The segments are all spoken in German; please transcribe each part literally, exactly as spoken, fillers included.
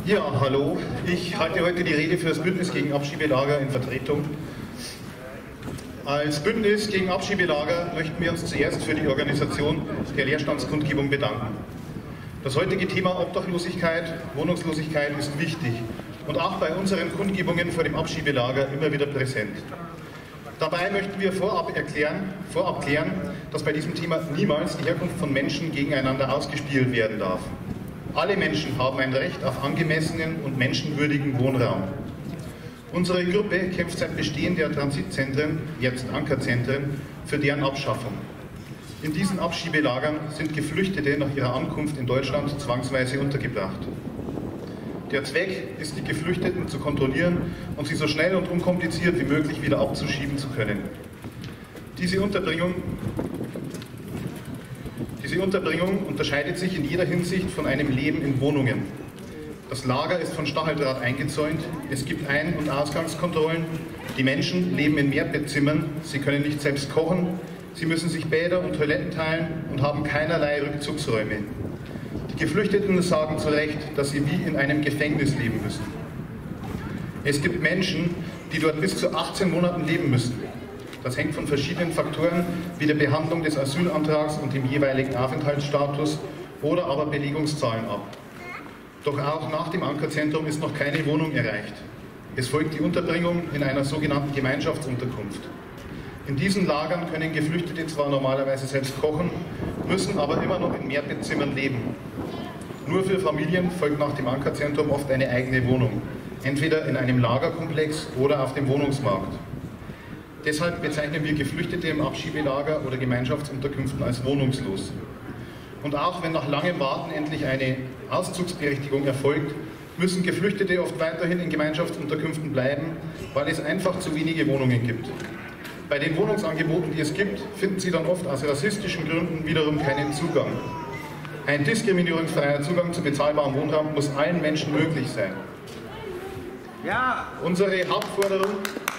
Ja, hallo. Ich halte heute die Rede für das Bündnis gegen Abschiebelager in Vertretung. Als Bündnis gegen Abschiebelager möchten wir uns zuerst für die Organisation der Leerstandskundgebung bedanken. Das heutige Thema Obdachlosigkeit, Wohnungslosigkeit ist wichtig und auch bei unseren Kundgebungen vor dem Abschiebelager immer wieder präsent. Dabei möchten wir vorab erklären, vorab klären, dass bei diesem Thema niemals die Herkunft von Menschen gegeneinander ausgespielt werden darf. Alle Menschen haben ein Recht auf angemessenen und menschenwürdigen Wohnraum. Unsere Gruppe kämpft seit Bestehen der Transitzentren, jetzt Ankerzentren, für deren Abschaffung. In diesen Abschiebelagern sind Geflüchtete nach ihrer Ankunft in Deutschland zwangsweise untergebracht. Der Zweck ist, die Geflüchteten zu kontrollieren und sie so schnell und unkompliziert wie möglich wieder abzuschieben zu können. Diese Unterbringung Diese Unterbringung unterscheidet sich in jeder Hinsicht von einem Leben in Wohnungen. Das Lager ist von Stacheldraht eingezäunt, es gibt Ein- und Ausgangskontrollen, die Menschen leben in Mehrbettzimmern, sie können nicht selbst kochen, sie müssen sich Bäder und Toiletten teilen und haben keinerlei Rückzugsräume. Die Geflüchteten sagen zu Recht, dass sie wie in einem Gefängnis leben müssen. Es gibt Menschen, die dort bis zu achtzehn Monaten leben müssen. Das hängt von verschiedenen Faktoren wie der Behandlung des Asylantrags und dem jeweiligen Aufenthaltsstatus oder aber Belegungszahlen ab. Doch auch nach dem Ankerzentrum ist noch keine Wohnung erreicht. Es folgt die Unterbringung in einer sogenannten Gemeinschaftsunterkunft. In diesen Lagern können Geflüchtete zwar normalerweise selbst kochen, müssen aber immer noch in Mehrbettzimmern leben. Nur für Familien folgt nach dem Ankerzentrum oft eine eigene Wohnung, entweder in einem Lagerkomplex oder auf dem Wohnungsmarkt. Deshalb bezeichnen wir Geflüchtete im Abschiebelager oder Gemeinschaftsunterkünften als wohnungslos. Und auch wenn nach langem Warten endlich eine Auszugsberechtigung erfolgt, müssen Geflüchtete oft weiterhin in Gemeinschaftsunterkünften bleiben, weil es einfach zu wenige Wohnungen gibt. Bei den Wohnungsangeboten, die es gibt, finden sie dann oft aus rassistischen Gründen wiederum keinen Zugang. Ein diskriminierungsfreier Zugang zu bezahlbarem Wohnraum muss allen Menschen möglich sein. Ja. Unsere Hauptforderung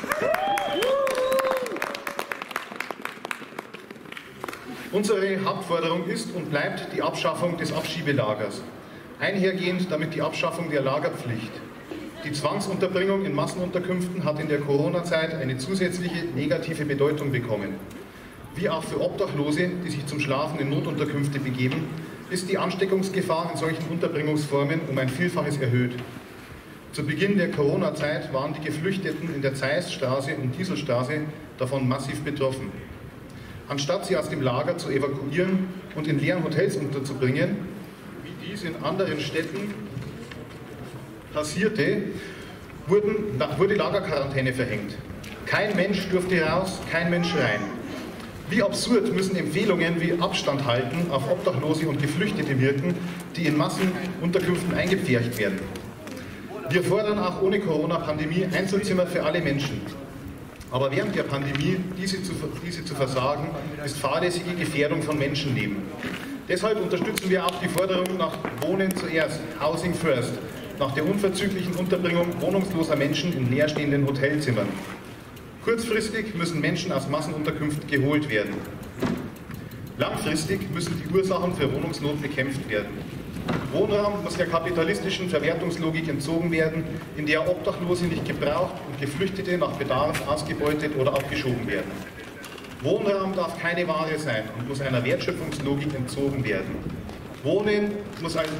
Unsere Hauptforderung ist und bleibt die Abschaffung des Abschiebelagers. Einhergehend damit die Abschaffung der Lagerpflicht. Die Zwangsunterbringung in Massenunterkünften hat in der Corona-Zeit eine zusätzliche negative Bedeutung bekommen. Wie auch für Obdachlose, die sich zum Schlafen in Notunterkünfte begeben, ist die Ansteckungsgefahr in solchen Unterbringungsformen um ein Vielfaches erhöht. Zu Beginn der Corona-Zeit waren die Geflüchteten in der Zeissstraße und Dieselstraße davon massiv betroffen. Anstatt sie aus dem Lager zu evakuieren und in leeren Hotels unterzubringen, wie dies in anderen Städten passierte, wurden, wurde Lagerquarantäne verhängt. Kein Mensch durfte raus, kein Mensch rein. Wie absurd müssen Empfehlungen wie Abstand halten auf Obdachlose und Geflüchtete wirken, die in Massenunterkünften eingepfercht werden. Wir fordern auch ohne Corona-Pandemie Einzelzimmer für alle Menschen. Aber während der Pandemie diese zu, diese zu versagen, ist fahrlässige Gefährdung von Menschenleben. Deshalb unterstützen wir auch die Forderung nach Wohnen zuerst, Housing First, nach der unverzüglichen Unterbringung wohnungsloser Menschen in leerstehenden Hotelzimmern. Kurzfristig müssen Menschen aus Massenunterkünften geholt werden. Langfristig müssen die Ursachen für Wohnungsnot bekämpft werden. Wohnraum muss der kapitalistischen Verwertungslogik entzogen werden, in der Obdachlose nicht gebraucht und Geflüchtete nach Bedarf ausgebeutet oder abgeschoben werden. Wohnraum darf keine Ware sein und muss einer Wertschöpfungslogik entzogen werden. Wohnen muss ein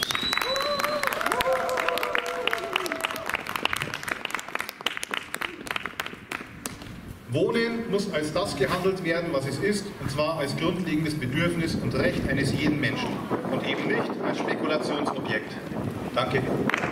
Wohnen muss als das gehandelt werden, was es ist, und zwar als grundlegendes Bedürfnis und Recht eines jeden Menschen und eben nicht als Spekulationsobjekt. Danke.